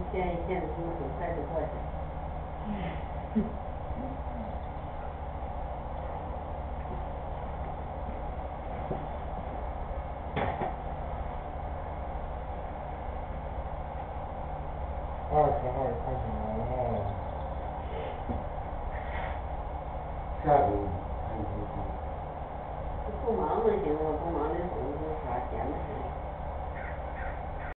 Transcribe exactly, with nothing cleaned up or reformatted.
现在现在什么都三十块钱。嗯。 二十二块钱哦。下周还有工资。 不忙就行了，不忙的时候就啥闲的时候。